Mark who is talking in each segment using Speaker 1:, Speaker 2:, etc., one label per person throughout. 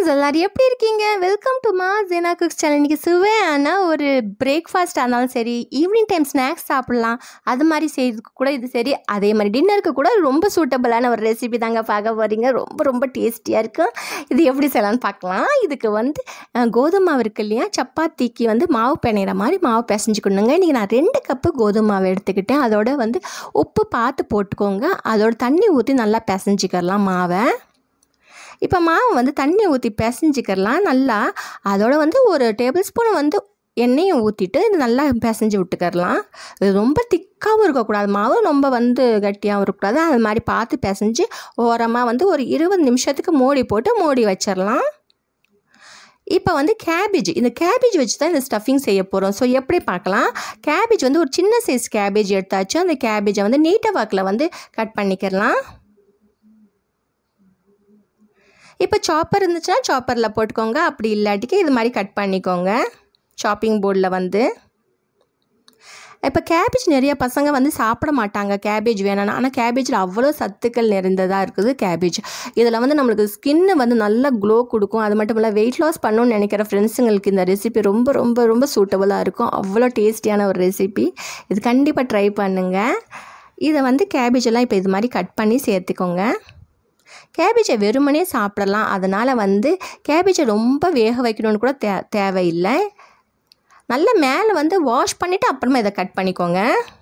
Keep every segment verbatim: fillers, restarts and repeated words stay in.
Speaker 1: Friends எல்லாரும் எப்படி இருக்கீங்க? வெல்கம் டு மா ஜீனா குக்ஸ் சேனல். இன்றைக்கி சுவையான ஒரு பிரேக்ஃபாஸ்ட் ஆனாலும் சரி, ஈவினிங் டைம் ஸ்நாக்ஸ் சாப்பிட்லாம், அது மாதிரி செய்யறதுக்கு கூட இது சரி. அதே மாதிரி டின்னருக்கு கூட ரொம்ப சூட்டபிளான ஒரு ரெசிபி தாங்க பார்க்க போகிறீங்க. ரொம்ப ரொம்ப டேஸ்டியாக இருக்கும். இது எப்படி செய்யலான்னு பார்க்கலாம். இதுக்கு வந்து கோதுமை மாவு இருக்கு இல்லையா, சப்பாத்திக்கு வந்து மாவு பிணையிற மாதிரி மாவு பிசைஞ்சுக்கணுங்க. இன்றைக்கி நான் ரெண்டு கப்பு கோதுமை மாவு எடுத்துக்கிட்டேன். அதோட வந்து உப்பு பார்த்து போட்டுக்கோங்க. அதோட தண்ணி ஊற்றி நல்லா பிசைஞ்சிக்கலாம் மாவை. இப்போ மாவு வந்து தண்ணி ஊற்றி பிசைஞ்சிக்கலாம் நல்லா. அதோட வந்து ஒரு டேபிள் ஸ்பூன் வந்து எண்ணெயும் ஊற்றிட்டு இது நல்லா பிசைஞ்சு விட்டுக்கரலாம். இது ரொம்ப திக்காகவும் இருக்கக்கூடாது, மாவு ரொம்ப வந்து கட்டியாகவும் இருக்கக்கூடாது. அது மாதிரி பார்த்து பிசைஞ்சு ஓரமாக வந்து ஒரு இருபது நிமிஷத்துக்கு மூடி போட்டு மூடி வச்சிடலாம். இப்போ வந்து கேபேஜ், இந்த கேபேஜ் வச்சு தான் இந்த ஸ்டஃபிங் செய்ய போகிறோம். ஸோ எப்படி பார்க்கலாம். கேபேஜ் வந்து ஒரு சின்ன சைஸ் கேபேஜ் எடுத்தாச்சு. அந்த கேபேஜை வந்து நீட்ட வாக்கில் வந்து கட் பண்ணிக்கிறலாம். இப்போ சாப்பர் இருந்துச்சுன்னா சாப்பரில் போட்டுக்கோங்க. அப்படி இல்லாட்டிக்கு இது மாதிரி கட் பண்ணிக்கோங்க சாப்பிங் போர்டில் வந்து. இப்போ கேபேஜ் நிறைய பசங்க வந்து சாப்பிட மாட்டாங்க கேபேஜ் வேணும்னா. ஆனால் கேபேஜில் அவ்வளோ சத்துக்கள் நிறைந்ததாக இருக்குது கேபேஜ். இதில் வந்து நம்மளுக்கு ஸ்கின்னு வந்து நல்லா க்ளோ கொடுக்கும். அது மட்டும் இல்லை, வெயிட் லாஸ் பண்ணணும்னு நினைக்கிற ஃப்ரெண்ட்ஸுங்களுக்கு இந்த ரெசிபி ரொம்ப ரொம்ப ரொம்ப சூட்டபுளாக இருக்கும். அவ்வளோ டேஸ்டியான ஒரு ரெசிபி. இது கண்டிப்பாக ட்ரை பண்ணுங்கள். இதை வந்து கேபேஜெல்லாம் இப்போ இது மாதிரி கட் பண்ணி சேர்த்துக்கோங்க. கேபேஜை வெறுமனே சாப்பிடலாம். அதனால் வந்து கேபேஜை ரொம்ப வேக வைக்கணும்னு கூட தே தேவையில்லை. நல்லா மேலே வந்து வாஷ் பண்ணிவிட்டு அப்புறமா இதை கட் பண்ணிக்கோங்க.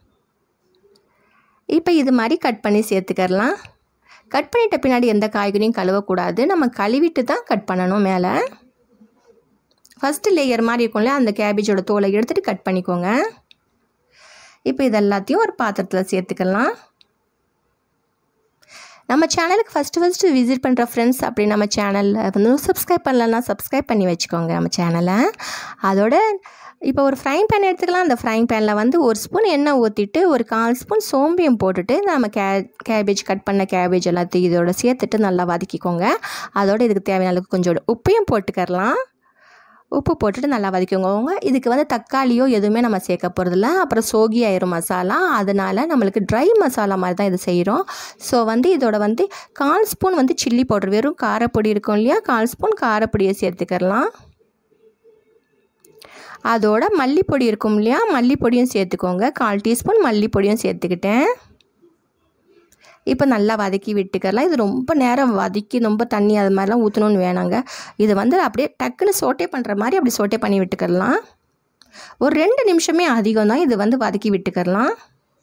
Speaker 1: இப்போ இது மாதிரி கட் பண்ணி சேர்த்துக்கரலாம். கட் பண்ணிட்ட பின்னாடி எந்த காய்கறியும் கழுவக்கூடாது. நம்ம கழுவிட்டு தான் கட் பண்ணணும். மேலே ஃபஸ்ட்டு லேயர் மாதிரி இருக்கும்ல, அந்த கேபேஜோட தோலை எடுத்துகிட்டு கட் பண்ணிக்கோங்க. இப்போ இது எல்லாத்தையும் ஒரு பாத்திரத்தில் சேர்த்துக்கலாம். நம்ம சேனலுக்கு ஃபஸ்ட்டு ஃபஸ்ட்டு விசிட் பண்ணுற ஃப்ரெண்ட்ஸ் அப்படி நம்ம சேனலில் வந்து சப்ஸ்கிரைப் பண்ணலன்னா சப்ஸ்கிரைப் பண்ணி வச்சுக்கோங்க நம்ம சேனலை. அதோட இப்போ ஒரு ஃப்ரைங் பேன் எடுத்துக்கலாம். அந்த ஃப்ரைங் பேனில் வந்து ஒரு ஸ்பூன் எண்ணெய் ஊற்றிட்டு ஒரு கால் ஸ்பூன் சோம்பியம் போட்டுட்டு நம்ம கே கேபேஜ் கட் பண்ண கேபேஜ் எல்லாத்தையும் இதோட சேர்த்துட்டு நல்லா வதக்கிக்கோங்க. அதோட இதுக்கு தேவையான அளவுக்கு கொஞ்சம் உப்பையும் போட்டுக்கரலாம். உப்பு போட்டுட்டு நல்லா வதக்கிக்கோங்க. இதுக்கு வந்து தக்காளியோ எதுவுமே நம்ம சேர்க்க போகிறதில்ல, அப்புறம் சோகி ஆயிரும் மசாலா. அதனால் நம்மளுக்கு ட்ரை மசாலா மாதிரி தான் இது செய்கிறோம். ஸோ வந்து இதோட வந்து கால் ஸ்பூன் வந்து சில்லி பவுடர், வெறும் காரப்பொடி இருக்கும் இல்லையா, கால் ஸ்பூன் காரப்பொடியை சேர்த்துக்கலாம். அதோட மல்லிப்பொடி இருக்கும் இல்லையா, மல்லிப்பொடியும் சேர்த்துக்கோங்க. கால் டீஸ்பூன் மல்லிப்பொடியும் சேர்த்துக்கிட்டேன். இப்போ நல்லா வதக்கி விட்டுக்கலாம். இது ரொம்ப நேரம் வதக்கி ரொம்ப தண்ணி அது மாதிரிலாம் ஊற்றணுன்னு வேணாங்க. இது வந்து அப்படியே டக்குன்னு சோட்டே பண்ணுற மாதிரி அப்படி சோட்டே பண்ணி விட்டுக்கலாம். ஒரு ரெண்டு நிமிஷமே அதிகம் தான் இது வந்து வதக்கி விட்டுக்கலாம்.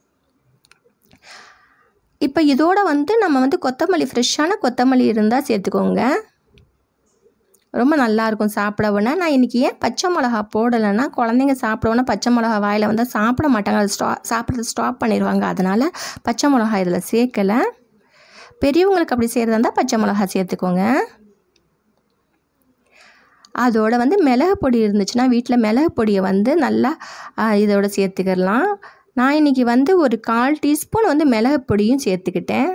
Speaker 1: இப்போ இதோட வந்து நம்ம வந்து கொத்தமல்லி, ஃப்ரெஷ்ஷான கொத்தமல்லி இருந்தால் சேர்த்துக்கோங்க. ரொம்ப நல்லாயிருக்கும் சாப்பிடவுன்னா. நான் இன்றைக்கி ஏன் பச்சை மிளகா போடலைன்னா, குழந்தைங்க சாப்பிடவுன்னா பச்சை மிளகா வாயில் வந்தால் சாப்பிட மாட்டாங்க, அது ஸ்டா சாப்பிட்றது ஸ்டாப் பண்ணிடுவாங்க. அதனால் பச்சை மிளகா இதில் சேர்க்கலை. பெரியவங்களுக்கு அப்படி செய்கிறதா இருந்தால் பச்சை மிளகா சேர்த்துக்கோங்க. அதோட வந்து மிளகு பொடி இருந்துச்சுன்னா வீட்டில் மிளகு பொடியை வந்து நல்லா இதோட சேர்த்துக்கிடலாம். நான் இன்றைக்கி வந்து ஒரு கால் டீஸ்பூன் வந்து மிளகு பொடியும் சேர்த்துக்கிட்டேன்.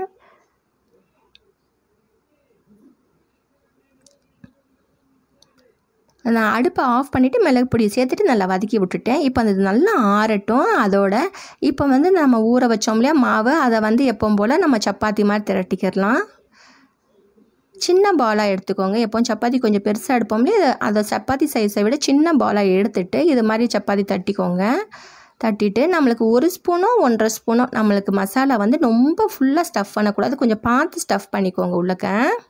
Speaker 1: நான் அடுப்பை ஆஃப் பண்ணிவிட்டு மிளகு பொடியை சேர்த்துட்டு நல்லா வதக்கி விட்டுட்டேன். இப்போ அது நல்லா ஆறட்டும். அதோட இப்போ வந்து நம்ம ஊற வச்சோம் இல்லையா மாவு, அதை வந்து எப்பவும் போல் நம்ம சப்பாத்தி மாதிரி திரட்டிக்கிடலாம். சின்ன பாலாக எடுத்துக்கோங்க. எப்போவும் சப்பாத்தி கொஞ்சம் பெருசாக எடுப்போம் இல்லையா, அதை சப்பாத்தி சைஸை விட சின்ன பாலாக எடுத்துட்டு இது மாதிரி சப்பாத்தி தட்டிக்கோங்க. தட்டிட்டு நம்மளுக்கு ஒரு ஸ்பூனோ ஒன்றரை ஸ்பூனோ நம்மளுக்கு மசாலா வந்து ரொம்ப ஃபுல்லாக ஸ்டஃப் பண்ணக்கூடாது, கொஞ்சம் பார்த்து ஸ்டஃப் பண்ணிக்கோங்க உள்ளக்க.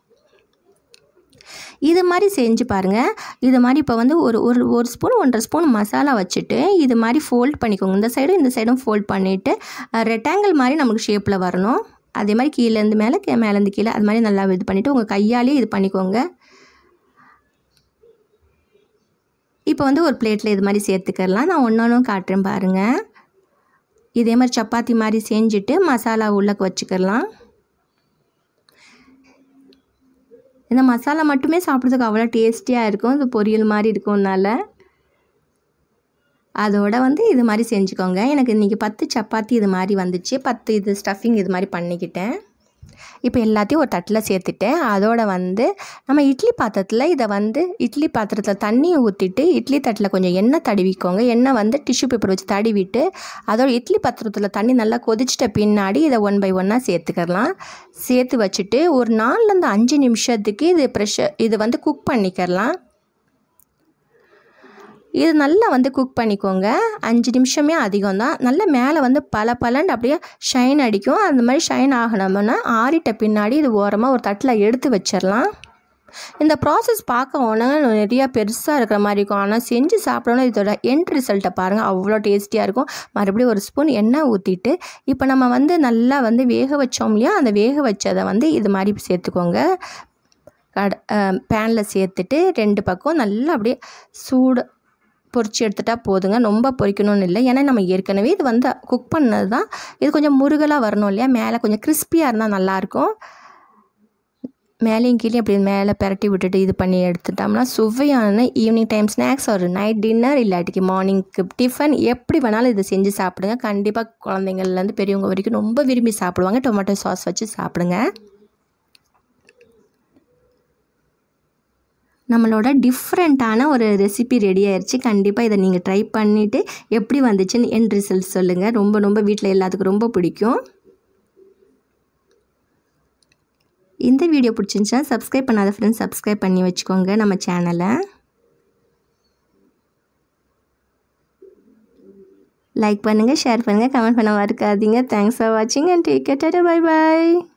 Speaker 1: இது மாதிரி செஞ்சு பாருங்கள். இது மாதிரி இப்போ வந்து ஒரு ஒரு ஒரு ஸ்பூன் ஒன்றரை ஸ்பூன் மசாலா வச்சுட்டு இது மாதிரி ஃபோல்ட் பண்ணிக்கோங்க. இந்த சைடும் இந்த சைடும் ஃபோல்ட் பண்ணிவிட்டு ரெக்டாங்கிள் மாதிரி நமக்கு ஷேப்பில் வரணும். அதே மாதிரி கீழேருந்து மேலே மேலேருந்து கீழே அது மாதிரி நல்லா இது பண்ணிவிட்டு உங்கள் கையாலேயே இது பண்ணிக்கோங்க. இப்போ வந்து ஒரு பிளேட்டில் இது மாதிரி சேர்த்துக்கலாம். நான் ஒன்று ஒன்றும் காட்டுறேன் பாருங்கள். இதே மாதிரி சப்பாத்தி மாதிரி செஞ்சுட்டு மசாலா உள்ளக்கு வச்சுக்கலாம். இந்த மசாலா மட்டுமே சாப்பிட்றதுக்கு அவ்வளோ டேஸ்டியாக இருக்கும். இது பொரியல் மாதிரி இருக்கும்னால அதோட வந்து இது மாதிரி செஞ்சுக்கோங்க. எனக்கு இன்றைக்கி பத்து சப்பாத்தி இது மாதிரி வந்துச்சு. பத்து இது ஸ்டஃபிங் இது மாதிரி பண்ணிக்கிட்டேன். இப்போ எல்லாத்தையும் ஒரு தட்டில் சேர்த்துட்டேன். அதோட வந்து நம்ம இட்லி பாத்திரத்தில் இதை வந்து இட்லி பாத்திரத்தில் தண்ணியை ஊற்றிட்டு இட்லி தட்டில் கொஞ்சம் எண்ணெய் தடவிக்கோங்க. எண்ணெய் வந்து டிஷ்யூ பேப்பர் வச்சு தடவிட்டு அதோட இட்லி பாத்திரத்தில் தண்ணி நல்லா கொதிச்சிட்ட பின்னாடி இதை ஒன் பை ஒன்னாக சேர்த்துக்கலாம். சேர்த்து வச்சுட்டு ஒரு நாலுலேருந்து அஞ்சு நிமிஷத்துக்கு இது ப்ரெஷர் இது வந்து குக் பண்ணிக்கிறலாம். இது நல்லா வந்து குக் பண்ணிக்கோங்க. அஞ்சு நிமிஷமே அதிகம் தான். நல்லா மேலே வந்து பல பலன்னு அப்படியே ஷைன் அடிக்கும். அந்த மாதிரி ஷைன் ஆகணும்னா ஆறிட்ட பின்னாடி இது ஓரமாக ஒரு தட்டில் எடுத்து வச்சிடலாம். இந்த ப்ராசஸ் பார்க்க உடனே நிறையா பெருசாக இருக்கிற மாதிரி இருக்கும். ஆனால் செஞ்சு சாப்பிடணும் இதோட எண்ட் ரிசல்ட்டை பாருங்கள், அவ்வளோ டேஸ்டியாக இருக்கும். மறுபடியும் ஒரு ஸ்பூன் எண்ணெய் ஊற்றிட்டு இப்போ நம்ம வந்து நல்லா வந்து வேக வச்சோம் இல்லையா, அந்த வேக வச்சதை வந்து இது மாதிரி சேர்த்துக்கோங்க. கட பேனில் சேர்த்துட்டு ரெண்டு பக்கம் நல்லா அப்படியே சூடு பொரிச்சு எடுத்துட்டா போதுங்க. ரொம்ப பொரிக்கணும்னு இல்லை, ஏன்னா நம்ம ஏற்கனவே இது வந்து குக் பண்ணது தான். இது கொஞ்சம் முருகலாக வரணும் இல்லையா, மேலே கொஞ்சம் கிறிஸ்பியாக இருந்தால் நல்லாயிருக்கும். மேலேயும் கீழே அப்படி மேலே பெரட்டி விட்டுட்டு இது பண்ணி எடுத்துட்டோம்னா சுவையான ஈவினிங் டைம் ஸ்நாக்ஸ் ஒரு நைட் டின்னர் இல்லாட்டிக்கு மார்னிங்க்கு டிஃபன் எப்படி வேணாலும் இதை செஞ்சு சாப்பிடுங்க. கண்டிப்பாக குழந்தைங்கள்லேருந்து பெரியவங்க வரைக்கும் ரொம்ப விரும்பி சாப்பிடுவாங்க. டொமேட்டோ சாஸ் வச்சு சாப்பிடுங்க. நம்மளோட டிஃப்ரெண்ட்டான ஒரு ரெசிபி ரெடி ஆயிடுச்சு. கண்டிப்பாக இதை நீங்கள் ட்ரை பண்ணிவிட்டு எப்படி வந்துச்சுன்னு என் ரிசல்ட் சொல்லுங்கள். ரொம்ப ரொம்ப வீட்டில் எல்லாத்துக்கும் ரொம்ப பிடிக்கும். இந்த வீடியோ பிடிச்சிருந்துச்சுன்னா சப்ஸ்கிரைப் பண்ணாத ஃப்ரெண்ட்ஸ் சப்ஸ்கிரைப் பண்ணி வச்சுக்கோங்க நம்ம சேனலை. லைக் பண்ணுங்கள், ஷேர் பண்ணுங்கள், கமெண்ட் பண்ண மறக்காதீங்க. தேங்க்ஸ் ஃபார் வாட்சிங் and take care. Bye bye.